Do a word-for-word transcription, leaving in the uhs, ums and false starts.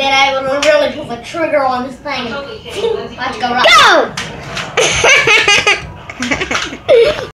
been able to really pull the trigger on this thing. Let's go right. Go!